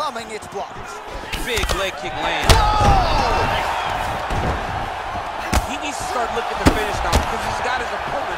coming, it's blocked. Big leg kick lands. He needs to start looking to finish now because he's got his opponent